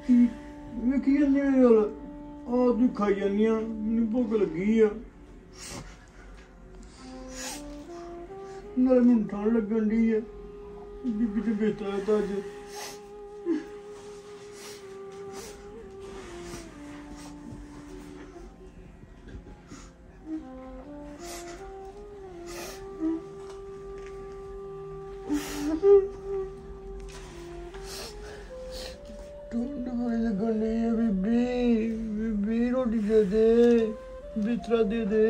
ਵੇਖੀ ਜਾਂਦੀ ਮੇਰੇ ਵੱਲ ਆਪ ਦੀ ਖਾਈ ਜਾਂਦੀ ਆ ਮੈਨੂੰ ਭੁੱਖ ਲੱਗੀ ਆ ਨਾਲੇ ਮੈਨੂੰ ਠੰਡ ਲੱਗਣ ਡਈ ਆ ਬੀਬੀ ਤੇ ਬਿਹਤਰ ਤਾਂ ਅੱਜ लगन नहीं है बीबी बीबी रोटी दे बिस्तरा दे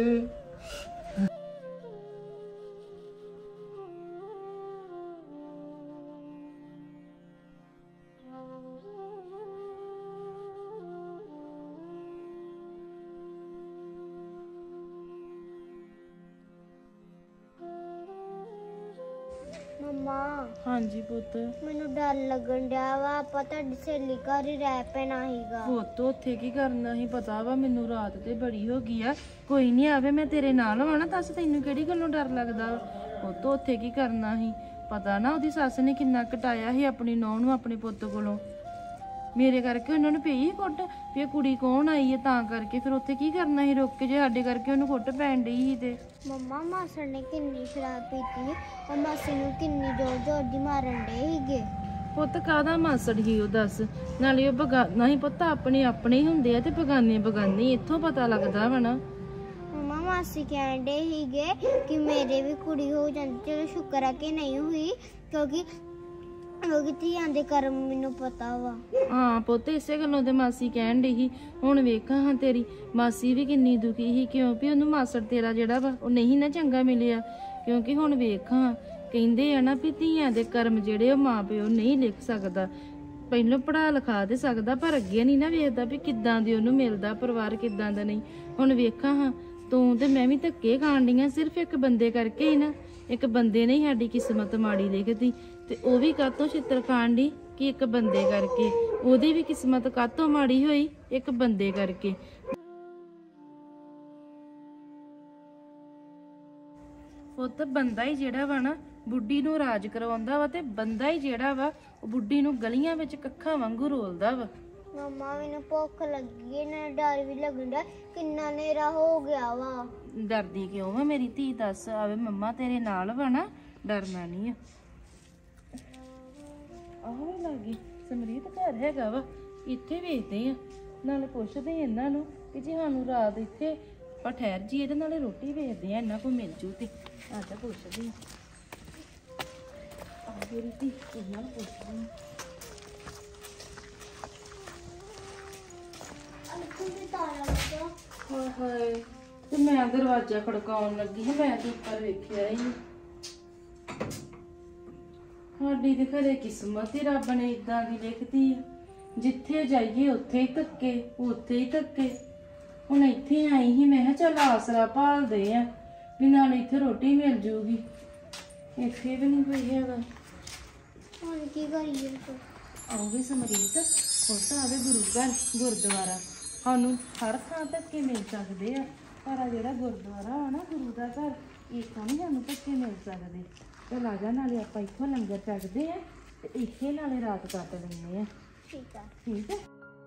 मम्मा हाँ जी पुत मैनू डर लगन डया वा ਆਪਾਂ ਤੁਹਾਡੀ ਸਹੇਲੀ ਘਰ ਹੀ ਰਹਿ ਪੈਣਾ ਹੀਗਾ ਪੁੱਤ ਉੱਥੇ ਕੀ ਕਰਨਾ ਸੀ ਪਤਾ ਵਾ ਮੈਨੂੰ ਰਾਤ ਤੇ ਬੜੀ ਹੋ ਗਈ ਆ ਕੋਈ ਨਹੀਂ ਆਵੇ ਮੈਂ ਤੇਰੇ ਨਾਲ ਵਾਂ ਨਾ ਦੱਸ ਤੈਨੂੰ ਕਿਹੜੀ ਗੱਲੋਂ ਡਰ ਲੱਗਦਾ ਪੁੱਤ ਉੱਥੇ ਕੀ ਕਰਨਾ ਸੀ ਪਤਾ ਨਾ ਉਹਦੀ ਸੱਸ ਨੇ ਕਿੰਨਾ ਕਟਾਇਆ ਸੀ ਆਪਣੀ ਨੂੰਹ ਨੂੰ ਆਪਣੇ ਪੁੱਤ ਕੋਲੋਂ ਮੇਰੇ ਕਰਕੇ ਉਹਨਾਂ ਨੂੰ ਪਈ ਕੁੱਟ ਵੀ ਇਹ ਕੁੜੀ ਕੌਣ ਆਈ ਹੈ ਤਾਂ ਕਰਕੇ ਫਿਰ ਉੱਥੇ ਕੀ ਕਰਨਾ ਸੀ ਰੁੱਕ ਕੇ ਜੇ ਸਾਡੇ ਕਰਕੇ ਉਹਨੂੰ ਕੁੱਟ ਪੈਣ ਡਈ ਸੀ ਤੇ ਮੰਮਾ ਮਾਸੜ ਨੇ ਕਿੰਨੀ ਸ਼ਰਾਬ ਪੀਤੀ ਉਹ ਮਾਸੀ ਨੂੰ ਕਿੰਨੀ ਜ਼ੋਰ ਜ਼ੋਰ ਦੀ ਮਾਰਨ ਡੇ ਹੀਗੇ ਪੁੱਤ ਕਾਹਦਾ ਮਾਸੜ ਹੀ ਉਹ ਦੱਸ ਨਾਲੇ ਉਹ ਬਗਾਨਾ ਹੀ ਪੁੱਤ ਆਪਣੇ ਆਪਣੇ ਹੀ ਹੁੰਦੇ ਆ ਤੇ ਬਗਾਨੇ ਬਗਾਨੇ ਇੱਥੋਂ ਪਤਾ ਲੱਗਦਾ ਵਾ ਨਾ ਮੰਮਾ ਮਾਸੀ ਕਹਿਣ ਡੇ ਹੀਗੇ ਕਿ ਮੇਰੇ ਵੀ ਕੁੜੀ ਹੋ ਜਾਂਦੀ ਚਲੋ ਸ਼ੁਕਰ ਆ ਕਿ ਨਹੀਂ ਹੋਈ ਕਿਉਂਕਿ ਧੀਆਂ ਦੇ ਕਰਮ ਮੈਨੂੰ ਪਤਾ ਵਾ ਹਾਂ ਪੁੱਤ ਇਸੇ ਗੱਲੋਂ ਤੇ ਮਾਸੀ ਕਹਿਣ ਡਈ ਸੀ ਹੁਣ ਵੇਖਾਂ ਹਾਂ ਤੇਰੀ ਮਾਸੀ ਵੀ ਕਿੰਨੀ ਦੁਖੀ ਸੀ ਕਿਉਂ ਵੀ ਉਹਨੂੰ ਮਾਸੜ ਤੇਰਾ ਜਿਹੜਾ ਵਾ ਉਹ ਨਹੀਂ ਨਾ ਚੰਗਾ ਮਿਲਿਆ ਕਿਉਂਕਿ ਹੁਣ ਵੇਖਾਂ ਕਹਿੰਦੇ ਆ ਨਾ ਵੀ ਧੀਆਂ ਦੇ ਕਰਮ ਜਿਹੜੇ ਉਹ ਮਾਂ ਪਿਓ ਨਹੀਂ ਲਿਖ ਸਕਦਾ ਪਹਿਲਾਂ ਪੜਾ ਲਿਖਾ ਦੇ ਸਕਦਾ ਪਰ ਅੱਗੇ ਨਹੀਂ ਨਾ ਵੇਖਦਾ ਵੀ ਕਿੱਦਾਂ ਦੀ ਉਹਨੂੰ ਮਿਲਦਾ ਪਰਿਵਾਰ ਕਿੱਦਾਂ ਦਾ ਨਹੀਂ ਹੁਣ ਵੇਖਾਂ ਹਾਂ ਤੂੰ ਤੇ ਮੈਂ ਵੀ ਧੱਕੇ ਖਾਣ ਡੀਆਂ ਸਿਰਫ ਇੱਕ ਬੰਦੇ ਕਰਕੇ ਹੀ ਨਾ ਇੱਕ ਬੰਦੇ ਨੇ ਸਾਡੀ ਕਿਸਮਤ ਮਾੜੀ ਲਿਖਦੀ ਤੇ ਉਹ ਵੀ ਕਾਤੋਂ ਛਿੱਤਰ ਖਾਣ ਦੀ ਕਿ ਇੱਕ ਬੰਦੇ ਕਰਕੇ ਉਹਦੀ ਵੀ ਕਿਸਮਤ ਕਾਤੋਂ ਮਾੜੀ ਹੋਈ ਇੱਕ ਬੰਦੇ ਕਰਕੇ ਪੁੱਤ ਬੰਦਾ ਹੀ ਜਿਹੜਾ ਵਾ ਨਾ ਬੁੱਢੀ ਨੂੰ ਰਾਜ ਕਰਵਾਉਂਦਾ ਵਾ ਤੇ ਬੰਦਾ ਹੀ ਜਿਹੜਾ ਵਾ ਉਹ ਬੁੱਢੀ ਨੂੰ ਗਲੀਆਂ ਵਿੱਚ ਕੱਖਾਂ ਵਾਂਗੂ ਰੋਲਦਾ ਵਾ ਮੰਮਾ ਮੈਨੂੰ ਭੁੱਖ ਲੱਗੀ ਹੈ ਨਾ ਡਰ ਵੀ ਲੱਗਦਾ ਕਿੰਨਾ ਹਨੇਰਾ ਹੋ ਗਿਆ ਵਾ ਡਰਦੀ ਕਿਉਂ ਵਾ ਮੇਰੀ ਧੀ ਦੱਸ ਆਵੇ ਮੰਮਾ ਤੇਰੇ ਨਾਲ ਵਾ ਨਾ ਡਰਨਾ ਨਹੀਂ ਆ ਆਹੋ ਲੱਗੀ ਸਮਰੀਤ ਘਰ ਹੈਗਾ ਵਾ ਇੱਥੇ ਵੇਖਦੇ ਆ ਨਾਲੇ ਪੁੱਛਦੇ ਇਹਨਾਂ ਨੂੰ ਕਿ ਜੇ ਸਾਨੂੰ ਰਾਤ ਇੱਥੇ ਆਪਾਂ ਠਹਿਰ ਜੀ ਇਹਦੇ ਨਾਲੇ ਰੋਟੀ ਵੇਚਦੇ ਆ ਇਹਨਾਂ ਕੋਲ ਮਿਲ ਜੂ ਤੇ ਆਜਾ ਪੁੱਛਦੇ ਆ ਮੇਰੀ ਧੀ ਇਹਨਾਂ ਨੂੰ ਪੁੱਛਦੇ ਆ ਹਾਏ ਤੇ ਮੈਂ ਦਰਵਾਜ਼ਾ ਖੜਕਾਉਣ ਲੱਗੀ ਹਾਂ ਮੈਂ ਤੇ ਉੱਪਰ ਵੇਖਿਆ ਹੀ ਸਾਡੀ ਤੇ ਘਰੇ ਕਿਸਮਤ ਹੀ ਰੱਬ ਨੇ ਇਦਾਂ ਦੀ ਲਿਖਦੀ ਆ ਜਿੱਥੇ ਜਾਈਏ ਉੱਥੇ ਹੀ ਧੱਕੇ ਹੁਣ ਇੱਥੇ ਆਈ ਸੀ ਮੈਂ ਕਿਹਾ ਚੱਲ ਆਸਰਾ ਭਾਲਦੇ ਆ ਵੀ ਨਾਲ ਇੱਥੇ ਰੋਟੀ ਮਿਲ ਜੂਗੀ ਇੱਥੇ ਵੀ ਨਹੀਂ ਕੋਈ ਹੈਗਾ ਹੁਣ ਕੀ ਕਰੀਏ ਆਓ ਵੀ ਸਮਰੀਤ ਉਸ ਆਵੇ ਗੁਰੂ ਘਰ ਗੁਰਦੁਆਰਾ ਸਾਨੂੰ ਹਰ ਥਾਂ ਧੱਕੇ ਮਿਲ ਸਕਦੇ ਆ ਪਰ ਆ ਜਿਹੜਾ ਗੁਰਦੁਆਰਾ ਆ ਨਾ ਗੁਰੂ ਦਾ ਘਰ ਇੱਥੋਂ ਨਹੀਂ ਸਾਨੂੰ ਧੱਕੇ ਮਿਲ ਸਕਦੇ ਚੱਲ ਆ ਜਾ ਨਾਲੇ ਆਪਾਂ ਇੱਥੋਂ ਲੰਗਰ ਛਕਦੇ ਆ ਤੇ ਇੱਥੇ ਨਾਲੇ ਰਾਤ ਕੱਟ ਲੈਂਦੇ ਆ ਠੀਕ ਆ ਠੀਕ ਹੈ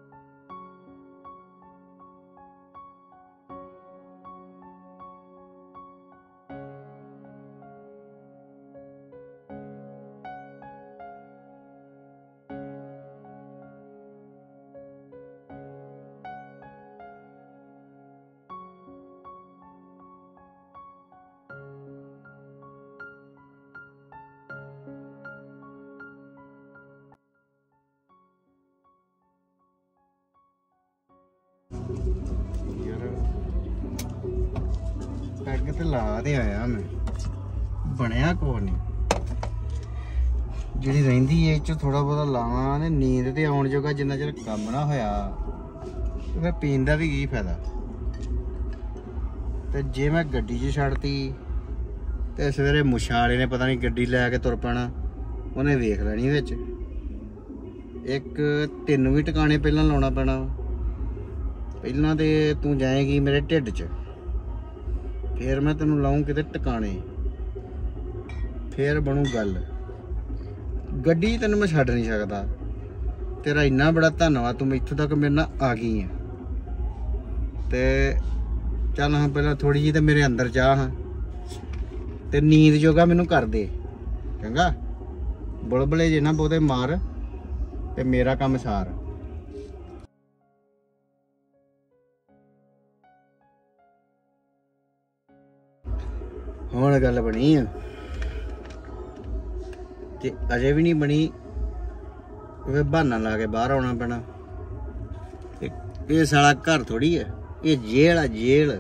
ਪੈਗ ਤੇ ਲਾ ਦੇ ਆਇਆ ਮੈਂ ਬਣਿਆ ਕੋਈ ਨਹੀਂ ਜਿਹੜੀ ਰਹਿੰਦੀ ਏ ਚ ਥੋੜਾ ਬਹੁਤਾ ਲਾਵਾਂ ਨੇ ਨੀਂਦ ਤੇ ਆਉਣ ਜੋਗਾ ਜਿੰਨਾ ਚਿਰ ਕੰਮ ਨਾ ਹੋਇਆ ਤੇ ਫਿਰ ਪੀਣ ਦਾ ਵੀ ਕੀ ਫਾਇਦਾ ਤੇ ਜੇ ਮੈਂ ਗੱਡੀ 'ਚ ਛੱਡਤੀ ਤੇ ਸਵੇਰੇ ਮੁੱਛਾਂ ਵਾਲੇ ਨੇ ਪਤਾ ਨਹੀਂ ਗੱਡੀ ਲੈ ਕੇ ਤੁਰ ਪੈਣਾ ਉਹਨੇ ਵੇਖ ਲੈਣੀ ਵਿੱਚ ਇੱਕ ਤੈਨੂੰ ਵੀ ਟਿਕਾਣੇ ਪਹਿਲਾਂ ਲਾਉਣਾ ਪੈਣਾ ਪਹਿਲਾਂ ਤੇ ਤੂੰ ਜਾਏਗੀ ਮੇਰੇ ਢਿੱਡ 'ਚ ਫਿਰ ਮੈਂ ਤੈਨੂੰ ਲਾਉਂ ਕਿਤੇ ਟਿਕਾਣੇ ਫਿਰ ਬਣੂ ਗੱਲ ਗੱਡੀ ਤੈਨੂੰ ਮੈਂ ਛੱਡ ਨਹੀਂ ਸਕਦਾ ਤੇਰਾ ਇੰਨਾ ਬੜਾ ਧੰਨਵਾਦ, ਤੂੰ ਇੱਥੋਂ ਤੱਕ ਮੇਰੇ ਨਾਲ ਆ ਗਈ ਹੈ। ਤੇ ਚੱਲ ਹਾਂ ਪਹਿਲਾਂ ਥੋੜੀ ਜਿਹੀ ਤੇ ਮੇਰੇ ਅੰਦਰ ਜਾ ਹਾਂ ਤੇ ਨੀਂਦ ਜੋਗਾ ਮੈਨੂੰ ਕਰ ਦੇ ਚੰਗਾ। ਬੁਲਬੁਲੇ ਜੇ ਨਾ ਬਹੁਤੇ ਮਾਰ ਤੇ ਮੇਰਾ ਕੰਮ ਸਾਰ। ਹੁਣ ਗੱਲ ਬਣੀ ਆ, ਤੇ ਅਜੇ ਵੀ ਨਹੀਂ ਬਣੀ, ਉਹ ਬਹਾਨਾ ਲਾ ਕੇ ਬਾਹਰ ਆਉਣਾ ਪੈਣਾ। ਇਹ ਸਾਲਾ ਘਰ ਥੋੜੀ ਹੈ, ਇਹ ਜੇਲ੍ਹ ਆ ਜੇਲ੍ਹ।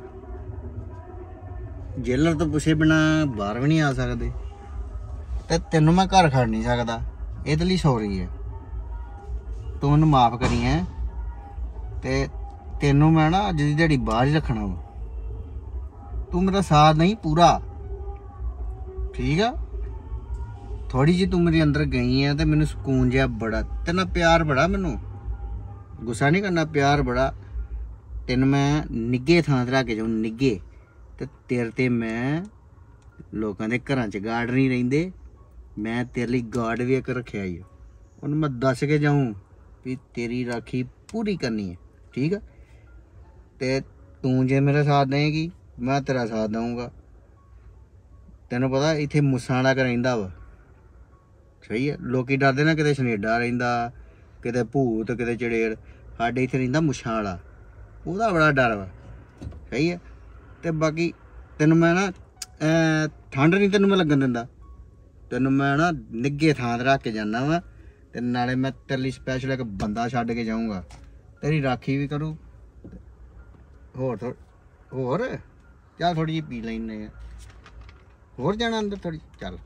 ਜੇਲਰ ਤੋਂ ਪੁੱਛੇ ਬਿਨਾ ਬਾਹਰ ਵੀ ਨਹੀਂ ਆ ਸਕਦੇ। ਤੇ ਤੈਨੂੰ ਮੈਂ ਘਰ ਖੜ ਨਹੀਂ ਸਕਦਾ, ਇਹਦੇ ਲਈ ਸੌਰੀ ਹੈ, ਤੂੰ ਮੈਨੂੰ ਮਾਫ ਕਰੀ ਹੈ। ਤੇ ਤੈਨੂੰ ਮੈਂ ਨਾ ਅੱਜ ਦੀ ਦਿਹਾੜੀ ਬਾਹਰ ਹੀ ਰੱਖਣਾ ਵਾ, ਤੂੰ ਮੇਰਾ ਸਾਥ ਨਹੀਂ ਪੂਰਾ, ਠੀਕ ਆ। ਥੋੜੀ ਜਿਹੀ ਤੂੰ ਮੇਰੇ ਅੰਦਰ ਗਈ ਆ ਤੇ ਮੈਨੂੰ ਸਕੂਨ ਜਿਹਾ ਬੜਾ, ਤੇਰੇ ਨਾਲ ਪਿਆਰ ਬੜਾ, ਮੈਨੂੰ ਗੁੱਸਾ ਨਹੀਂ ਕਰਨਾ, ਪਿਆਰ ਬੜਾ। ਤੈਨੂੰ ਮੈਂ ਨਿੱਘੇ ਥਾਂ ਤੇ ਰੱਖ ਕੇ ਜਾਊਂ, ਨਿੱਘੇ। ਤੇ ਤੇਰੇ ਤੇ ਮੈਂ ਲੋਕਾਂ ਦੇ ਘਰਾਂ 'ਚ ਗਾਰਡ ਨਹੀਂ ਰਹਿੰਦੇ, ਮੈਂ ਤੇਰੇ ਲਈ ਗਾਰਡ ਵੀ ਇੱਕ ਰੱਖਿਆ ਹੀ, ਉਹਨੂੰ ਮੈਂ ਦੱਸ ਕੇ ਜਾਊਂ ਵੀ ਤੇਰੀ ਰਾਖੀ ਪੂਰੀ ਕਰਨੀ ਹੈ, ਠੀਕ ਆ। ਤੇ ਤੂੰ ਜੇ ਮੇਰਾ ਸਾਥ ਦੇਂਗੀ ਮੈਂ ਤੇਰਾ ਸਾਥ ਦਊਂਗਾ। ਤੈਨੂੰ ਪਤਾ ਇੱਥੇ ਮੁੱਸਾਂ ਵਾਲਾ ਰਹਿੰਦਾ ਵਾ, ਸਹੀ ਹੈ। ਲੋਕੀ ਡਰਦੇ ਨਾ ਕਿਤੇ ਸਨੇਡਾ ਰਹਿੰਦਾ, ਕਿਤੇ ਭੂਤ, ਕਿਤੇ ਚੜੇਲ। ਸਾਡੇ ਇੱਥੇ ਰਹਿੰਦਾ ਮੁੱਛਾਂ ਵਾਲਾ, ਉਹਦਾ ਬੜਾ ਡਰ ਵਾ, ਸਹੀ ਹੈ। ਤੇ ਬਾਕੀ ਤੈਨੂੰ ਮੈਂ ਨਾ ਠੰਡ ਨਹੀਂ ਤੈਨੂੰ ਮੈਂ ਲੱਗਣ ਦਿੰਦਾ, ਤੈਨੂੰ ਮੈਂ ਨਾ ਨਿੱਘੇ ਥਾਂ 'ਤੇ ਰੱਖ ਕੇ ਜਾਂਦਾ ਵਾ। ਤੇ ਨਾਲੇ ਮੈਂ ਤੇਰੇ ਲਈ ਸਪੈਸ਼ਲ ਇੱਕ ਬੰਦਾ ਛੱਡ ਕੇ ਜਾਊਂਗਾ, ਤੇਰੀ ਰਾਖੀ ਵੀ ਕਰੂ। ਹੋਰ ਚੱਲ ਥੋੜੀ ਜਿਹੀ ਪੀ ਲੈਂਦੇ ਆ, ਹੋਰ ਜਾਣਾ ਅੰਦਰ ਥੋੜੀ, ਚੱਲ।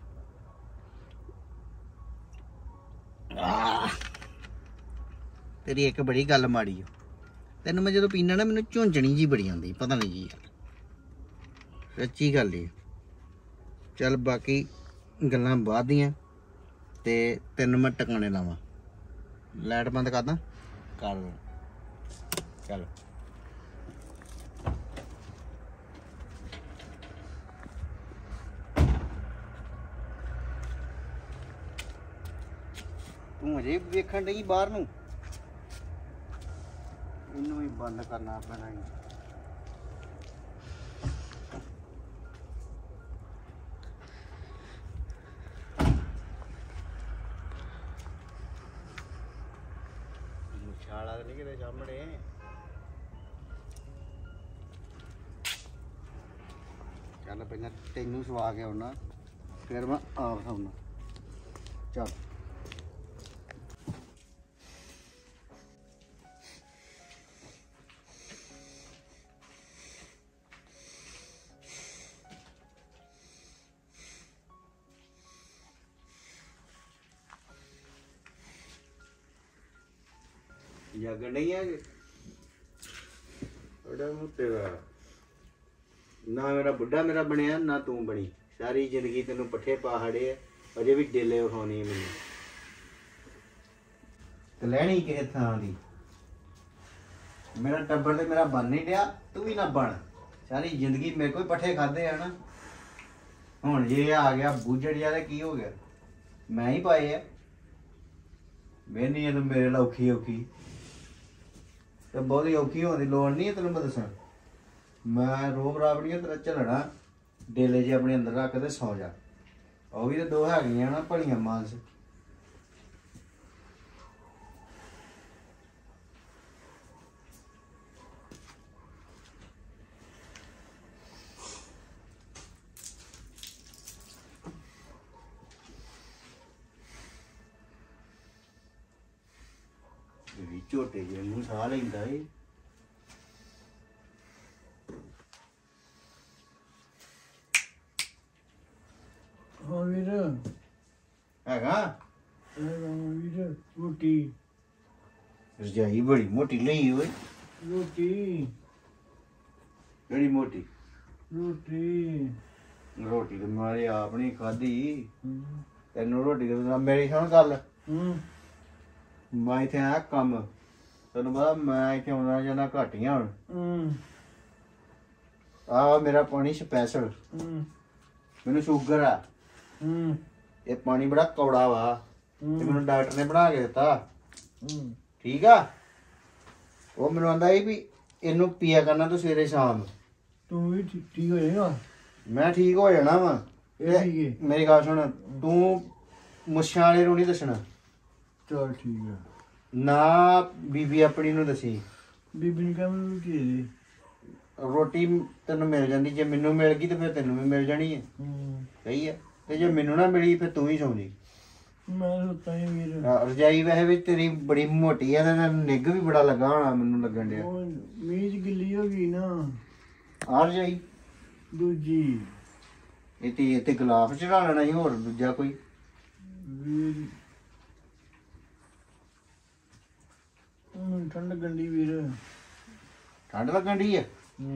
ਤੇਰੀ ਇੱਕ ਬੜੀ ਗੱਲ ਮਾੜੀ ਆ, ਤੈਨੂੰ ਮੈਂ ਜਦੋਂ ਪੀਣਾ ਨਾ ਮੈਨੂੰ ਝੁੰਝਣੀ ਜੀ ਬੜੀ ਆਉਂਦੀ, ਪਤਾ ਨਹੀਂ ਜੀ, ਸੱਚੀ ਗੱਲ ਈ। ਚੱਲ ਬਾਕੀ ਗੱਲਾਂ ਬਾਅਦ ਦੀਆਂ, ਤੇ ਤੈਨੂੰ ਮੈਂ ਟਿਕਾਣੇ ਲਾਵਾਂ। ਲਾਈਟ ਬੰਦ ਕਰਦਾ, ਕਰ ਦੇ, ਚੱਲ। ਤੂੰ ਅਜੇ ਵੇਖਣ ਡਈ ਬਾਹਰ ਨੂੰ, ਇਹਨੂੰ ਵੀ ਬੰਦ ਕਰਨਾ ਪੈਣਾ। ਮੁਛਾਲਾ ਨਹੀਂ ਕਿਤੇ ਸਾਹਮਣੇ, ਚੱਲ ਪਹਿਲਾਂ ਤੈਨੂੰ ਸਵਾ ਕੇ ਆਉਣਾ, ਫਿਰ ਮੈਂ ਆਪ ਸੌਣਾ, ਚੱਲ। ਜਾਗਣ ਨਹੀਂ ਆ ਤੇਰਾ ਨਾ, ਮੇਰਾ ਬੁੱਢਾ ਮੇਰਾ ਬਣਿਆ ਨਾ ਤੂੰ ਬਣੀ। ਸਾਰੀ ਜ਼ਿੰਦਗੀ ਤੈਨੂੰ ਪੱਠੇ ਪਹਾੜੇ, ਅਜੇ ਵੀ ਡੇਲੇ ਵਿਖਾਉਣੀ ਮੈਨੂੰ, ਤੇ ਲੈਣੀ ਕਿਸੇ ਥਾਂ ਦੀ। ਮੇਰਾ ਟੱਬਰ ਤੇ ਮੇਰਾ ਬਣ ਨਹੀਂ ਡਿਆ, ਤੂੰ ਵੀ ਨਾ ਬਣ। ਸਾਰੀ ਜ਼ਿੰਦਗੀ ਮੇਰੇ ਕੋਲ ਪੱਠੇ ਖਾਦੇ ਆ ਨਾ, ਹੁਣ ਜੇ ਆ ਗਿਆ ਬੂਝੜ ਜਿਹਾ ਤੇ ਕੀ ਹੋ ਗਿਆ, ਮੈਂ ਹੀ ਪਾਏ ਆ। ਮੈਨੀ ਇਹ ਮੇਰੇ ਨਾਲ ਔਖੀ ਤੇ ਬਹੁਤੀ ਔਖੀ ਹੋਣ ਦੀ ਲੋੜ ਨਹੀਂ ਹੈ, ਤੈਨੂੰ ਮੈਂ ਦੱਸਾਂ। ਮੈਂ ਰੋਬ ਰਾਬੜੀਆਂ ਤੇਰਾ ਝਲਣਾ, ਡੇਲੇ ਜੇ ਆਪਣੇ ਅੰਦਰ ਰੱਖ ਕੇ ਸੌ ਜਾ। ਉਹ ਵੀ ਤਾਂ ਦੋ ਹੈਗੀਆਂ ਨਾ ਭਲੀਆਂ ਮਾਨਸ। ਵੀ ਝੋਟੇ ਜਿਹੇ ਨੂੰ ਸਾਹ ਲੈਂਦਾ ਏ। ਹਾਂ ਵੀਰ, ਹੈਗਾ ਵੀਰ ਰੋਟੀ ਰਜਾਈ ਬੜੀ ਮੋਟੀ ਲਈ ਓਏ। ਰੋਟੀ ਕਿਹੜੀ ਮੋਟੀ? ਰੋਟੀ ਰੋਟੀ ਤੇ ਮਾਰੇ ਆਪ ਨਹੀਂ ਖਾਧੀ, ਤੈਨੂੰ ਰੋਟੀ ਦੇ ਮੇਰੀ ਸੁਣ ਗੱਲ। ਮੈਂ ਇੱਥੇ ਆਇਆ ਕੰਮ, ਤੈਨੂੰ ਪਤਾ ਮੈਂ ਇੱਥੇ ਆਉਣਾ ਜਾਂਦਾ ਘੱਟ ਹੀ ਹੁਣ। ਆ ਮੇਰਾ ਪਾਣੀ ਸਪੈਸ਼ਲ, ਮੈਨੂੰ ਸ਼ੂਗਰ ਆ, ਇਹ ਪਾਣੀ ਬੜਾ ਕੌੜਾ ਵਾ, ਤੇ ਮੈਨੂੰ ਡਾਕਟਰ ਨੇ ਬਣਾ ਕੇ ਦਿੱਤਾ। ਠੀਕ ਆ। ਉਹ ਮੈਨੂੰ ਆਂਦਾ ਸੀ ਵੀ ਇਹਨੂੰ ਪੀਆ ਕਰਨਾ ਤੂੰ ਸਵੇਰੇ ਸ਼ਾਮ। ਤੂੰ ਵੀ ਠੀਕ ਹੋ ਜਾਏਗਾ। ਮੈਂ ਠੀਕ ਹੋ ਜਾਣਾ ਵਾ। ਇਹ ਠੀਕ ਹੈ। ਮੇਰੀ ਗੱਲ ਸੁਣ, ਤੂੰ ਮੁੱਛਾਂ ਵਾਲੇ ਨੂੰ ਨਹੀਂ ਦੱਸਣਾ ਚਲ ਠੀਕ ਹੈ। ਨਾ ਬੀਬੀ ਆਪਣੀ ਨੂੰ ਦੱਸੀ। ਬੀਬੀ ਨੇ ਕਿਹਾ ਮੈਨੂੰ ਰੋਟੀ ਦੇ ਦੇ। ਰੋਟੀ ਤੈਨੂੰ ਮਿਲ ਜਾਂਦੀ, ਜੇ ਮੈਨੂੰ ਮਿਲ ਗਈ ਤੇ ਫਿਰ ਤੈਨੂੰ ਵੀ ਮਿਲ ਜਾਣੀ ਹੈ। ਸਹੀ ਹੈ। ਤੇ ਜੇ ਮੈਨੂੰ ਨਾ ਮਿਲੀ ਫਿਰ ਤੂੰ ਹੀ ਸੌਂ ਜੀ। ਮੈਂ ਸੁੱਤਾ ਹੀ ਵੀਰ। ਰਜਾਈ ਵੈਸੇ ਵੀ ਤੇਰੀ ਬੜੀ ਮੋਟੀ ਆ ਤੇ ਨਿੱਘ ਵੀ ਬੜਾ ਲੱਗਾ ਹੋਣਾ ਮੈਨੂੰ ਲੱਗਣ ਡਿਆ। ਉਹ ਮੀਚ ਗਿੱਲੀ ਹੋ ਗਈ ਨਾ। ਆ ਰਜਾਈ ਦੂਜੀ ਇਹ ਤੇ ਗਲਾਫ ਚੜਾ ਲੈਣਾ ਸੀ, ਹੋਰ ਦੂਜਾ ਕੋਈ। ਵੀਰ ਠੰਡ ਗੰਡੀ ਵੀਰ। ਠੰਡ ਲੱਗਣ ਡਈ ਆ।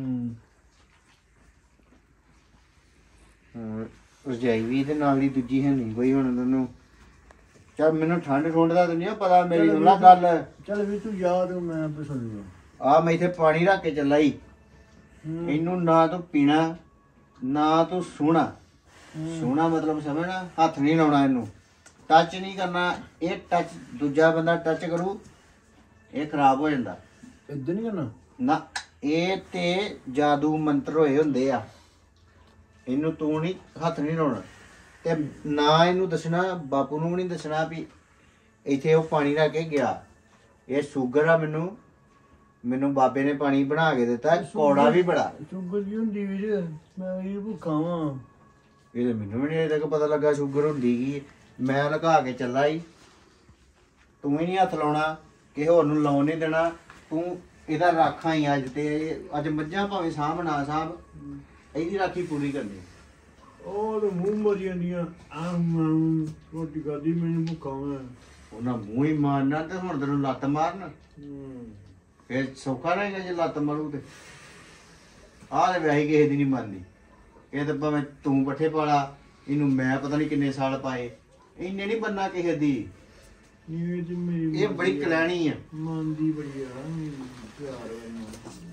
ਰਜਾਈ ਵੀ ਇਹਦੇ ਨਾਲ ਦੀ ਦੂਜੀ ਹੈ ਨਹੀਂ ਕੋਈ ਹੁਣ ਤੈਨੂੰ। ਚੱਲ ਮੈਨੂੰ ਠੰਡ ਠੁੰਡ ਦਾ ਤਾਂ ਨਹੀਂ ਪਤਾ, ਮੇਰੀ ਉਹਨਾਂ ਗੱਲ। ਚੱਲ ਵੀ ਤੂੰ ਯਾਦ ਮੈਂ ਆਪੇ ਸੁਣ ਲੂਗਾ। ਆ ਮੈਂ ਇੱਥੇ ਪਾਣੀ ਰੱਖ ਕੇ ਚੱਲਾ ਹੀ। ਇਹਨੂੰ ਨਾ ਤੂੰ ਪੀਣਾ ਨਾ ਤੂੰ ਸੋਹਣਾ। ਸੋਹਣਾ ਮਤਲਬ ਸਮਝਣਾ, ਹੱਥ ਨਹੀਂ ਲਾਉਣਾ ਇਹਨੂੰ, ਟੱਚ ਨਹੀਂ ਕਰਨਾ। ਇਹ ਟੱਚ ਦੂਜਾ ਬੰਦਾ ਟੱਚ ਕਰੂ ਇਹ ਖਰਾਬ ਹੋ ਜਾਂਦਾ। ਇਦਾਂ ਨਹੀਂ ਕਰਨਾ ਨਾ, ਇਹ ਤੇ ਜਾਦੂ ਮੰਤਰ ਹੋਏ ਹੁੰਦੇ ਆ। ਇਹਨੂੰ ਤੂੰ ਨਹੀਂ ਹੱਥ ਨਹੀਂ ਲਾਉਣਾ ਤੇ ਨਾ ਇਹਨੂੰ ਦੱਸਣਾ, ਬਾਪੂ ਨੂੰ ਵੀ ਨਹੀਂ ਦੱਸਣਾ ਵੀ ਇੱਥੇ ਉਹ ਪਾਣੀ ਰੱਖ ਕੇ ਗਿਆ। ਇਹ ਸ਼ੂਗਰ ਆ ਮੈਨੂੰ ਬਾਬੇ ਨੇ ਪਾਣੀ ਬਣਾ ਕੇ ਦਿੱਤਾ, ਕੌੜਾ ਵੀ ਬੜਾ। ਸ਼ੂਗਰ ਕੀ ਹੁੰਦੀ ਵੀਰ? ਮੈਂ ਵੀਰ ਭੁੱਖਾ ਵਾਂ। ਇਹ ਤੇ ਮੈਨੂੰ ਵੀ ਨਹੀਂ ਅਜੇ ਤੱਕ ਪਤਾ ਲੱਗਾ ਸ਼ੂਗਰ ਹੁੰਦੀ ਕੀ। ਮੈਂ ਲਗਾ ਕੇ ਚੱਲਾ ਹੀ। ਤੂੰ ਹੀ ਨਹੀਂ ਹੱਥ ਲਾਉਣਾ, ਕਿਸੇ ਹੋਰ ਨੂੰ ਲਾਉਣ ਨਹੀਂ ਦੇਣਾ। ਤੂੰ ਇਹਦਾ ਰਾਖਾਂ ਹੀ ਅੱਜ ਤੇ ਅੱਜ ਮੱਝਾਂ ਭਾਵੇਂ ਸਾਂਭ ਨਾ ਸਾਂਭ, ਇਹਦੀ ਰਾਖੀ ਪੂਰੀ ਕਰਨੀ। ਉਹ ਤਾਂ ਮੂੰਹ ਮਰੀ ਜਾਂਦੀਆਂ। ਰੋਟੀ ਖਾਦੀ ਮੈਨੂੰ ਭੁੱਖਾ ਵਾਂ। ਉਹਨਾਂ ਮੂੰਹ ਹੀ ਮਾਰਨਾ ਤੇ ਹੁਣ ਤੈਨੂੰ ਲੱਤ ਮਾਰਨ ਫਿਰ ਸੌਖਾ ਰਹੇਗਾ ਜੇ ਲੱਤ ਮਾਰੂ ਤੇ। ਆਹ ਤੇ ਵੈਸੇ ਕਿਸੇ ਦੀ ਨਹੀਂ ਮੰਨਦੀ। ਇਹ ਤਾਂ ਭਾਵੇਂ ਤੂੰ ਪੱਠੇ ਪਾਲਾ, ਇਹਨੂੰ ਮੈਂ ਪਤਾ ਨਹੀਂ ਕਿੰਨੇ ਸਾਲ ਪਾਏ, ਇੰਨੇ ਨਹੀਂ ਬੰਨਾ ਕਿਸੇ ਦੀ। ਇਹ ਬੜੀ ਕਲੈਣੀ ਆ। ਮੰਨਦੀ ਬੜੀ ਆ ਪਿਆਰ ਵਾਲੀ।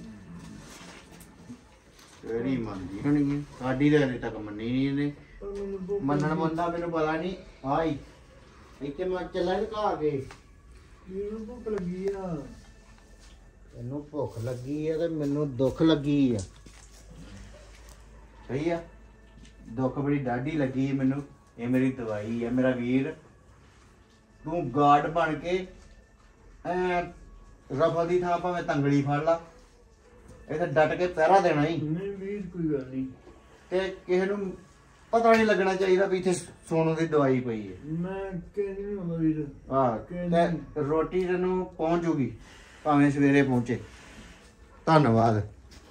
ਕਿਹੜੀ ਮੰਨਦੀ ਹੋਣੀ ਹੈ? ਸਾਡੀ ਤਾਂ ਹਜੇ ਤੱਕ ਮੰਨੀ ਨਹੀਂ ਇਹਨੇ। ਮੰਨਣ ਬੰਦਾ ਮੈਨੂੰ ਪਤਾ ਨਹੀਂ। ਆਈ ਇੱਥੇ ਮੈਂ ਚੱਲਾ ਘਾ ਕੇ। ਮੈਨੂੰ ਭੁੱਖ ਲੱਗੀ ਆ। ਇਹਨੂੰ ਭੁੱਖ ਲੱਗੀ ਆ ਤੇ ਮੈਨੂੰ ਦੁੱਖ ਲੱਗੀ ਆ। ਸਹੀ ਆ, ਦੁੱਖ ਬੜੀ ਡਾਢੀ ਲੱਗੀ ਮੈਨੂੰ। ਇਹ ਮੇਰੀ ਦਵਾਈ ਆ ਮੇਰਾ ਵੀਰ। ਤੂੰ ਗਾਰਡ ਬਣ ਕੇ ਰਫਲ ਦੀ ਥਾਂ ਭਾਵੇਂ ਤੰਗੜੀ ਫੜ ਲਾ, ਇਹ ਤਾਂ ਡਟ ਕੇ ਪਹਿਰਾ ਦੇਣਾ ਹੀ। ਨਹੀਂ ਵੀਰ ਕੋਈ ਗੱਲ ਨਹੀਂ। ਤੇ ਕਿਸੇ ਨੂੰ ਪਤਾ ਨਹੀਂ ਲੱਗਣਾ ਚਾਹੀਦਾ ਵੀ ਇੱਥੇ ਸੋਨੂੰ ਦੀ ਦਵਾਈ ਪਈ ਹੈ। ਮੈਂ ਕਹਿੰਦੀ ਨਹੀਂ ਹੁੰਦਾ ਵੀਰ। ਆਹ ਤੇ ਰੋਟੀ ਤੈਨੂੰ ਪਹੁੰਚ ਜੂਗੀ ਭਾਵੇਂ ਸਵੇਰੇ ਪਹੁੰਚੇ। ਧੰਨਵਾਦ।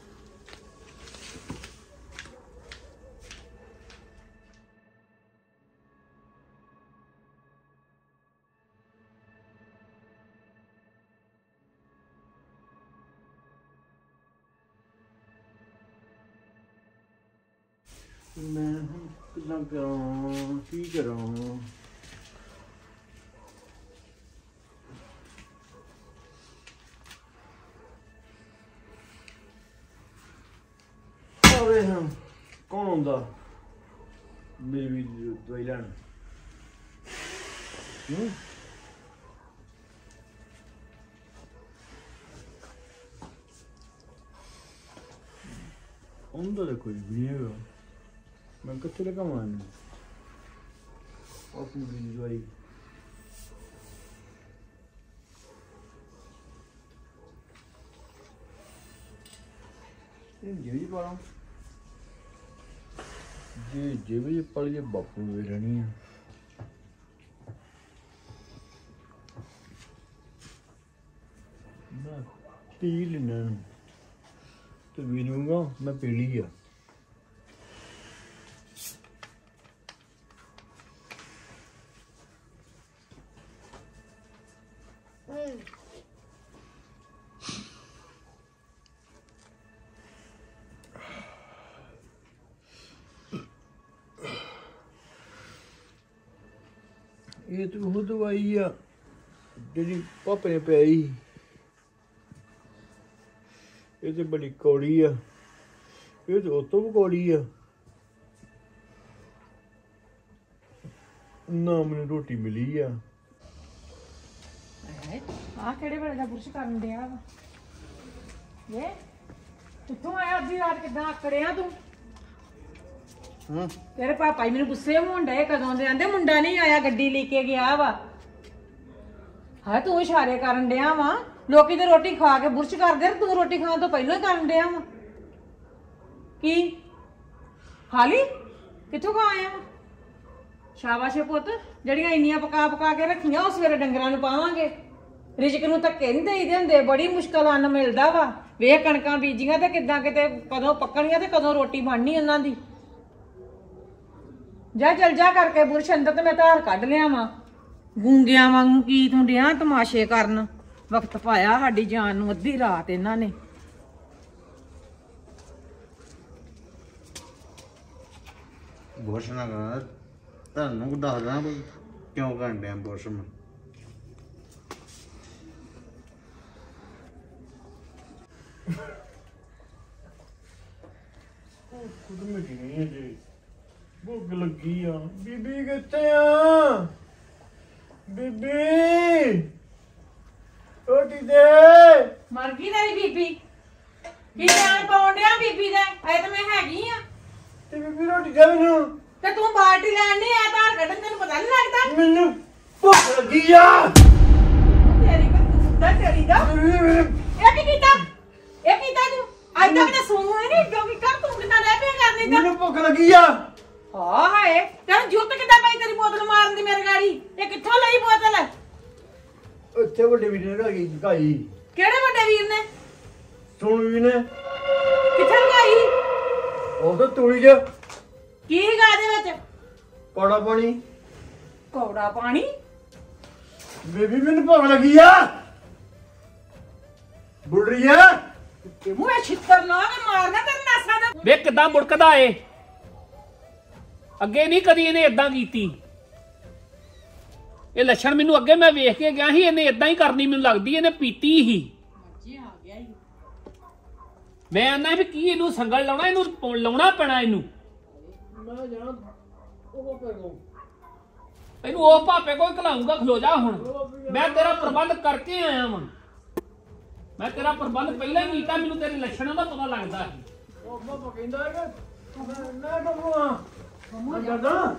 ਮੈਂ ਕਿੱਦਾਂ ਕਰਾਂ, ਕੀ ਕਰਾਂ? ਆਵੇ ਹਾਂ ਕੌਣ ਹੁੰਦਾ ਮੇਰੀ ਵੀ ਦਵਾਈ ਲੈਣ? ਹੁੰਦਾ ਤਾਂ ਕੋਈ ਵੀ ਨਹੀਂ ਹੈਗਾ। ਮੈਂ ਕਿੱਥੇ ਲਗਾਵਾਂ ਇਹਨੂੰ? ਉਹ ਪੂਰੀ ਦਵਾਈ ਇਹ ਜਿਹੜੀ ਪਾਲਾਂ ਜੇ ਜਿਵੇਂ ਪਲ ਜੇ ਬਾਪੂ ਵੀ ਰਹਿਣੀ ਆ। ਮੈਂ ਪੀ ਲੈਣਾ ਤੇ ਵੀ ਲੂੰਗਾ। ਮੈਂ ਪੀ ਲਈ ਆ। ਇਹ ਤਾਂ ਉਹ ਦਵਾਈ ਆ ਜਿਹੜੀ ਪਾਪੇ ਨੇ ਪਿਆਈ। ਇਹ ਤੇ ਬੜੀ ਕੌੜੀ ਆ। ਇਹ ਤੇ ਉਹ ਤੋਂ ਵੀ ਕੌੜੀ ਆ। ਨਾ ਮੈਨੂੰ ਰੋਟੀ ਮਿਲੀ ਆ। ਆ ਕਿਹੜੇ ਵੇਲੇ ਦਾ ਬੁਰਸ਼ ਕਰਨ ਡਿਆ ਵਾ ਵੇ ਕਿੱਥੋਂ ਆਇਆ ਅੱਧੀ ਰਾਤ ਕਿੱਦਾਂ ਆਕੜਿਆ ਤੂੰ ਹਾਂ ਤੇਰੇ ਪਾਪਾ ਜੀ ਮੈਨੂੰ ਗੁੱਸੇ ਹੋਣ ਡਏ ਕਦੋਂ ਦੇ ਆਂਦੇ ਮੁੰਡਾ ਨਹੀਂ ਆਇਆ ਗੱਡੀ ਲੈ ਕੇ ਗਿਆ ਵਾ ਹਾਂ ਤੂੰ ਇਸ਼ਾਰੇ ਕਰਨ ਡਿਆ ਵਾ ਲੋਕੀ ਤੇ ਰੋਟੀ ਖਾ ਕੇ ਬੁਰਸ਼ ਕਰਦੇ ਤੂੰ ਰੋਟੀ ਖਾਣ ਤੋਂ ਪਹਿਲਾਂ ਹੀ ਕਰਨ ਡਿਆ ਵਾ ਕੀ ਖਾਲੀ ਕਿੱਥੋਂ ਖਾ ਆਇਆ ਵਾ ਸ਼ਾਬਾਸ਼ ਏ ਪੁੱਤ ਜਿਹੜੀਆਂ ਇੰਨੀਆਂ ਪਕਾ ਪਕਾ ਕੇ ਰੱਖੀਆਂ ਉਹ ਸਵੇਰੇ ਡੰਗਰਾਂ ਨੂੰ ਪਾਵਾਂਗੇ ਰਿਜਕ ਨੂੰ ਧੱਕੇ ਨਹੀਂ ਦੇਈਦੇ ਹੁੰਦੇ ਬੜੀ ਮੁਸ਼ਕਲ ਅੰਨ ਮਿਲਦਾ ਵਾ ਵੇਖ ਕਣਕਾਂ ਬੀਜੀਆਂ ਤੇ ਕਿੱਦਾਂ ਕਿਤੇ ਕਦੋਂ ਪੱਕਣੀਆਂ ਤੇ ਕਦੋਂ ਰੋਟੀ ਬਣਨੀ ਉਹਨਾਂ ਦੀ ਜਾ ਚਲ ਜਾ ਕਰਕੇ ਬੁਰਸ਼ ਅੰਦਰ ਤੇ ਮੈਂ ਧਾਰ ਕੱਢ ਲਿਆ ਵਾਂ ਗੂੰਗਿਆਂ ਵਾਂਗੂ ਕੀ ਤੂੰ ਡਿਆ ਤਮਾਸ਼ੇ ਕਰਨ ਵਕਤ ਪਾਇਆ ਸਾਡੀ ਜਾਨ ਨੂੰ ਅੱਧੀ ਰਾਤ ਇਹਨਾਂ ਨੇ ਬੁਰਸ਼ ਨਾ ਕਰਨਾ ਤੁਹਾਨੂੰ ਦੱਸਦਾ ਕਿਉਂ ਕਰਨ ਡਿਆ ਬੁਰਸ਼ ਮੈਂ ਕੁਝ ਮਿੱਟੀ ਨਹੀਂ ਹੈ ਜੀ ਭੁੱਖ ਲੱਗੀ ਆ ਬੀਬੀ ਕਿੱਥੇ ਆ ਬੀਬੀ ਰੋਟੀ ਦੇ ਮਰ ਗਈ ਤੇਰੀ ਬੀਬੀ ਕੀ ਜਾਨ ਪਾਉਣ ਡਿਆ ਬੀਬੀ ਦੇ ਐ ਤਾਂ ਮੈਂ ਹੈਗੀ ਆ ਤੇ ਬੀਬੀ ਰੋਟੀ ਦੇ ਮੈਨੂੰ ਤੇ ਤੂੰ ਬਾਲਟੀ ਲੈਣ ਨਹੀਂ ਆਇਆ ਧਾਰ ਕੱਢਣ ਤੈਨੂੰ ਪਤਾ ਨਹੀਂ ਲੱਗਦਾ ਮੈਨੂੰ ਭੁੱਖ ਲੱਗੀ ਆ ਤੇਰੀ ਕਰਤੂਤ ਦਾ ਤੇਰੀ ਦਾ ਇਹ ਕੀ ਕੀਤਾ ਤੂੰ ਅੱਜ ਤੱਕ ਤਾਂ ਸੋਨੂੰ ਨਹੀਂ ਕਿਉਂਕਿ ਕਰ ਤੂੰ ਕਿੱਦਾਂ ਰਹਿ ਪਿਆ ਕਰਨੀ ਤਾਂ ਮੈਨੂੰ ਭੁੱਖ ਲੱਗੀ ਆ ਹਾਏ ਤੈਨੂੰ ਜੁੱਤ ਕਿੱਦਾਂ ਪਈ ਤੇਰੀ ਬੋਤਲ ਮਾਰਨ ਦੀ ਮੇਰੇ ਗਾੜੀ ਇਹ ਕਿੱਥੋਂ ਲਈ ਬੋਤਲ ਉੱਥੇ ਵੱਡੇ ਵੀਰ ਨੇ ਲਗਾਈ ਝੁਕਾਈ ਕਿਹੜੇ ਵੱਡੇ ਵੀਰ ਨੇ ਸੁਣ ਵੀ ਨੇ ਕਿੱਥੇ ਲਗਾਈ ਉਹ ਤਾਂ ਤੂੜੀ ਚ ਕੀ ਹੈਗਾ ਇਹਦੇ ਵਿੱਚ ਕੌੜਾ ਪਾਣੀ ਕੌੜਾ ਪਾਣੀ ਬੇਬੀ ਮੈਨੂੰ ਭੁੱਖ ਲੱਗੀ ਆ ਬੁੜ ਰਹੀ ਆ ਤੇ ਮੂੰਹੇ ਛਿੱਤਰ ਲਾ ਕੇ ਮਾਰਨਾ ਤੇਰੇ ਨਾਸਾਂ ਦਾ ਵੇ ਕਿੱਦਾਂ ਮੁੜਕਦਾ ਏ ਅੱਗੇ ਨਹੀਂ ਕਦੀ ਇਹਨੇ ਇਦਾਂ ਕੀਤੀ ਇਹ ਲੱਛਣ ਮੈਨੂੰ ਅੱਗੇ ਮੈਂ ਵੇਖ ਕੇ ਗਿਆ ਸੀ ਇਹਨੇ ਇਦਾਂ ਹੀ ਕਰਨੀ ਮੈਨੂੰ ਲੱਗਦੀ ਇਹਨੇ ਪੀਤੀ ਹੀ ਮੈਂ ਆਨਾ ਵੀ ਕੀ ਇਹਨੂੰ ਸੰਗਲ ਲਾਉਣਾ ਇਹਨੂੰ ਲਾਉਣਾ ਪੈਣਾ ਇਹਨੂੰ ਮੈਂ ਜਾਣਾ ਉਹ ਕਰੋ ਇਹਨੂੰ ਉਹ ਭਾਪੇ ਕੋਈ ਘਲਾਉਂਗਾ ਖਲੋ ਜਾ ਹੁਣ ਮੈਂ ਤੇਰਾ ਪ੍ਰਬੰਧ ਕਰਕੇ ਆਇਆ ਵਾਂ ਮੈਂ ਤੇਰਾ ਪ੍ਰਬੰਧ ਪਹਿਲਾਂ ਹੀ ਕੀਤਾ ਮੈਨੂੰ ਤੇਰੇ ਲੱਛਣਾਂ ਦਾ ਪਤਾ ਲੱਗਦਾ ਸੀ ਉਹ ਬਾਬਾ ਕਹਿੰਦਾ ਹੈ ਕਿ ਮੈਂ ਕਰੂੰਗਾ ਮੈਂ ਕਰਦਾ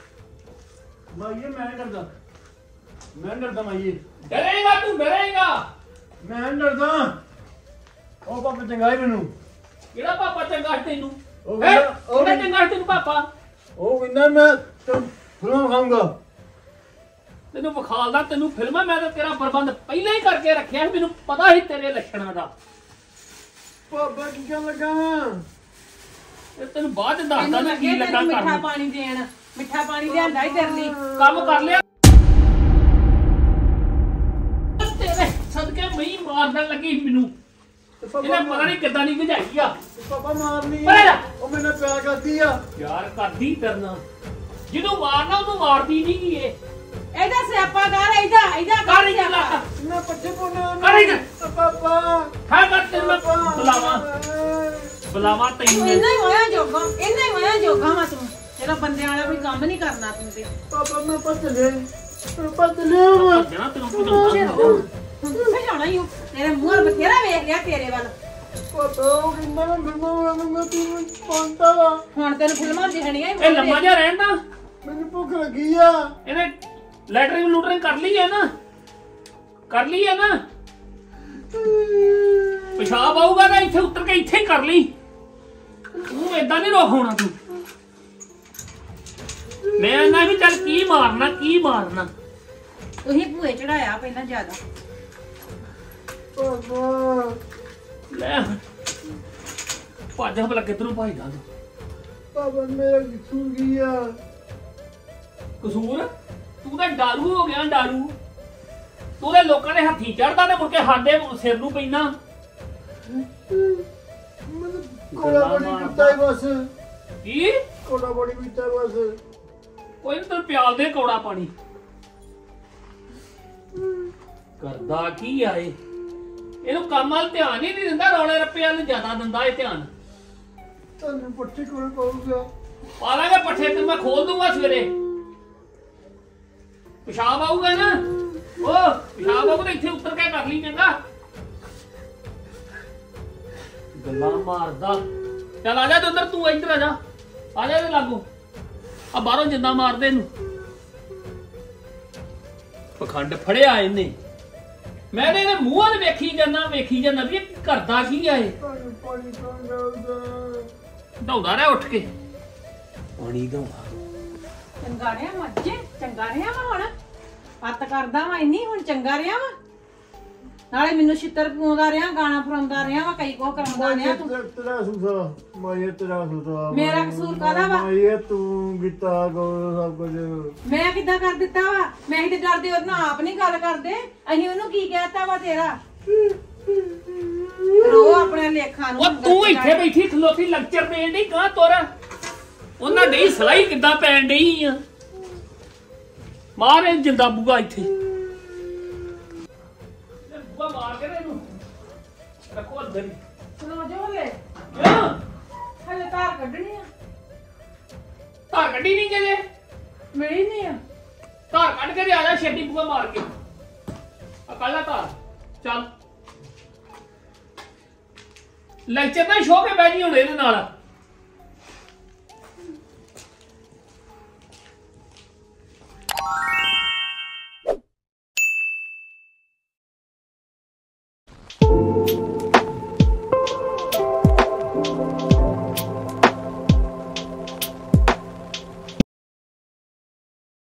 ਮੈਂ ਕਰਦਾ ਮੈਂ ਡਰਦਾ ਮਾਈਏ ਡਰੇਗਾ ਤੂੰ ਡਰੇਗਾ ਮੈਂ ਡਰਦਾ ਉਹ ਪਾਪਾ ਚੰਗਾ ਹੀ ਮੈਨੂੰ ਕਿਹੜਾ ਪਾਪਾ ਚੰਗਾ ਸੀ ਤੈਨੂੰ ਉਹ ਹੈਂ? ਕਹਿੰਦਾ ਕਿਹੜਾ ਚੰਗਾ ਸੀ ਤੈਨੂੰ ਪਾਪਾ ਉਹ ਕਹਿੰਦਾ ਮੈਂ ਫਿਲਮ ਖਾਊਂਗਾ ਤੈਨੂੰ ਵਿਖਾਲਦਾ ਤੈਨੂੰ ਫਿਲਮਾਂ ਮੈਂ ਤਾਂ ਤੇਰਾ ਪ੍ਰਬੰਧ ਪਹਿਲਾਂ ਹੀ ਕਰਕੇ ਰੱਖਿਆ ਸੀ ਮੈਨੂੰ ਪਤਾ ਸੀ ਤੇਰੇ ਲੱਛਣਾਂ ਦਾ ਪਾਪਾ ਕੀ ਕਰਨ ਲੱਗਾ ਇਹ ਤੈਨੂੰ ਬਾਅਦ ਚ ਦੱਸਦਾ ਮੈਂ ਕੀ ਲੱਗਾ ਮਿੱਠਾ ਕਰਨ ਪਾਣੀ ਦੇਣ ਮਿੱਠਾ ਪਾਣੀ ਲਿਆਂਦਾ ਹੀ ਤੇਰੇ ਲਈ ਕੰਮ ਕਰ ਲਿਆ ਤੇਰੇ ਸਦਕੇ ਮਈ ਮਾਰਨ ਲੱਗੀ ਸੀ ਮੈਨੂੰ ਇਹਨੇ ਪਤਾ ਨਹੀਂ ਕਿੱਦਾਂ ਦੀ ਗਝਾਈ ਆ ਪਾਪਾ ਮਾਰਨੀ ਪਰੇ ਜਾ। ਉਹ ਮੈਨੂੰ ਪਿਆਰ ਕਰਦੀ ਆ ਯਾਰ ਕਰਦੀ ਕਰਨਾ ਜਿਹਨੂੰ ਮਾਰਨਾ ਉਹਨੂੰ ਮਾਰਦੀ ਨਹੀਂ ਕੀ ਇਹ ਇਹਦਾ ਸਿਆਪਾ ਕਰ ਇਹਦਾ ਕਰ ਹੀ ਜਾ ਮੈਂ ਪੱਠੇ ਪਾਉਣਾ ਕਰ ਹੀ ਜਾ ਪਾਪਾ ਹਾਂ ਕਰ ਤੈਨੂੰ ਮੈਂ ਬੁਲਾਵਾ ਤੈਨੂੰ ਇੰਨਾ ਹੀ ਹੋਇਆ ਜੋਗਾ ਵਾ ਤੂੰ ਤੇਰਾ ਬੰਦਿਆਂ ਵਾਲਾ ਕੋਈ ਕੰਮ ਨਹੀਂ ਕਰਨਾ ਤੂੰ ਤੇ ਪਾਪਾ ਮੈਂ ਭੱਜ ਲੈ ਜਣਾ ਤੈਨੂੰ ਪਤਾ ਹੁਣ ਕਿੱਥੇ ਜਾਣਾ ਈ ਓ? ਤੇਰੇ ਮੂੰਹ ਵੱਲ ਬਥੇਰਾ ਵੇਖ ਗਿਆ ਤੇਰੇ ਵੱਲ ਪਾਪਾ ਉਹ ਕਹਿੰਦਾ ਮੈਂ ਤੂੰ ਪਹੁੰਚਦਾ ਵਾ ਹੁਣ ਤੈਨੂੰ ਫਿਲਮਾਂ ਦਿਖਣੀਆਂ ਹੀ ਇਹ ਲੰਮਾ ਜਿਹਾ ਰਹਿਣ ਦਾ ਮੈਨੂੰ ਭੁੱਖ ਲੱਗੀ ਆ ਇਹਨੇ ਲੈਟਰਿੰਗ ਲੂਟਰਿੰਗ ਕਰ ਲਈ ਹੈ ਨਾ ਪਿਸ਼ਾਬ ਆਊਗਾ ਨਾ ਇੱਥੇ ਉੱਤਰ ਕੇ ਇੱਥੇ ਹੀ ਕਰ ਲਈ ਤੂੰ ਏਦਾਂ ਨਹੀਂ ਰੋਕ ਹੋਣਾ ਤੂੰ ਮੈਂ ਨਾ ਵੀ ਚੱਲ ਕੀ ਮਾਰਨਾ ਤੁਸੀਂ ਭੂਏ ਚੜਾਇਆ ਪਹਿਲਾਂ ਜ਼ਿਆਦਾ ਪਾਪਾ ਲੈ ਭੱਜ ਭਲਾ ਕਿੱਧਰੋਂ ਭੱਜਦਾ ਤੂੰ ਪਾਪਾ ਮੇਰਾ ਕਿਸੂਰ ਗਿਆ ਕਸੂਰ ਤੂੰ ਤਾਂ ਡਾਲੂ ਹੋ ਗਿਆ ਡਾਲੂ ਤੂੰ ਤੇ ਲੋਕਾਂ ਦੇ ਹੱਥੀ ਚੜਦਾ ਤੇ ਮੁੜ ਕੇ ਸਾਡੇ ਸਿਰ ਨੂੰ ਪੈਂਦਾ ਮੈਨੂੰ ਕੋੜਾ ਬੜੀ ਕੁੱਤਾ ਹੀ ਬਸ ਕੀ ਕੋੜਾ ਬੜੀ ਕੁੱਤਾ ਬਸ ਕੋਈ ਨੀ ਤੈਨੂੰ ਪਿਆਲ ਦੇ ਕੌੜਾ ਪਾਣੀ ਕਰਦਾ ਕੀ ਆਏ ਇਹਨੂੰ ਕੰਮ ਵੱਲ ਧਿਆਨ ਹੀ ਨਹੀਂ ਦਿੰਦਾ ਰੌਲੇ ਰੱਪੇ ਵੱਲ ਜ਼ਿਆਦਾ ਦਿੰਦਾ ਇਹ ਧਿਆਨ ਤੁਹਾਨੂੰ ਪੱਠੇ ਕੋਲ ਪਾਊਗਾ ਪਾ ਲਾਂਗੇ ਪੱਠੇ ਤੇ ਮੈਂ ਖੋਲ ਦੂੰਗਾ ਸਵੇਰੇ ਪਿਸ਼ਾਬ ਆਊਗਾ ਨਾ ਉਹ ਪਿਸ਼ਾਬ ਬਾਬੂ ਤੇ ਇੱਥੇ ਉੱਤਰ ਕੇ ਕਰ ਲਈ ਚੰਗਾ ਗੱਲਾਂ ਮਾਰਦਾ ਚੱਲ ਆ ਜਾ ਤੇ ਉਧਰ ਤੂੰ ਇੱਧਰ ਆ ਜਾ ਇਹਦੇ ਲਾਗੂ ਆ ਬਾਹਰੋਂ ਜਿੰਦਾ ਮਾਰਦੇ ਇਹਨੂੰ ਪਖੰਡ ਫੜਿਆ ਇਹਨੇ ਮੈਂ ਇਹਦੇ ਮੂੰਹ ਵੱਲ ਵੇਖੀ ਜਾਂਦਾ ਵੀ ਇਹ ਕਰਦਾ ਕੀ ਆ ਇਹ ਦੌੜਾ ਰਿਹਾ ਉੱਠ ਕੇ ਪਾਣੀ ਦੌੜਾ ਚੰਗਾ ਰਿਹਾ ਮੱਝੇ ਚੰਗਾ ਰਿਹਾ ਵਾ ਹੁਣ ਹੱਤ ਕਰਦਾ ਵਾ ਇੰਨੀ ਹੁਣ ਚੰਗਾ ਰਿਹਾ ਵਾ ਨਾਲੇ ਮੈਨੂੰ ਛਿੱਤਰ ਪਾਉਂਦਾ ਰਿਹਾ ਗਾਣਾ ਫਰਾਉਂਦਾ ਰਿਹਾ ਵਾ ਕਈ ਕੋ ਕਰਾਉਂਦਾ ਰਿਹਾ ਤੂੰ ਤੇਰਾ ਸੁਸਾ ਮਾਇਆ ਤੇਰਾ ਸੁਸਾ ਮੇਰਾ ਕਸੂਰ ਕਾਹਦਾ ਵਾ ਮਾਇਆ ਤੂੰ ਕੀਤਾ ਕੋ ਸਭ ਕੁਝ ਮੈਂ ਕਿੱਦਾਂ ਕਰ ਦਿੱਤਾ ਵਾ ਮੈਂ ਹੀ ਤੇ ਡਰਦੇ ਉਹਦੇ ਨਾਲ ਆਪ ਨਹੀਂ ਗੱਲ ਕਰਦੇ ਅਸੀਂ ਉਹਨੂੰ ਕੀ ਕਹਿਤਾ ਵਾ ਤੇਰਾ ਰੋ ਆਪਣੇ ਲੇਖਾਂ ਨੂੰ ਉਹ ਤੂੰ ਇੱਥੇ ਬੈਠੀ ਖਲੋਤੀ ਲੈਕਚਰ ਦੇਣ ਦੀ ਗਾਂ ਤੁਰ ਉਹਨਾਂ ਨਹੀਂ ਸਲਾਈ ਕਿੱਦਾਂ ਪੈਣ ਡਈ ਆ ਮਾਰੇ ਜਿੰਦਾ ਬੂਆ ਇੱਥੇ ਬੂਆ ਮਾਰ ਕੇ ਇਹਨੂੰ ਰੱਖੋ ਅੰਦਰ ਹੀ ਸੁਣੋ ਜੋ ਹਲੇ ਕਿਉਂ ਹਲੇ ਤਾਰ ਕੱਢਣੀ ਆ ਧਾਰ ਕੱਢੀ ਨਹੀਂ ਕਿਤੇ ਮਿਲੀ ਨਹੀਂ ਆ ਧਾਰ ਕੱਢ ਕੇ ਤੇ ਆ ਜਾ ਛੇਤੀ ਬੂਆ ਮਾਰ ਕੇ ਆ ਕੱਢ ਲੈ ਧਾਰ ਚੱਲ ਲੈਕਚਰ ਤਾਂ ਸ਼ੋਅ ਕੇ ਬਹਿ ਜੀ ਹੁਣ ਇਹਦੇ ਨਾਲ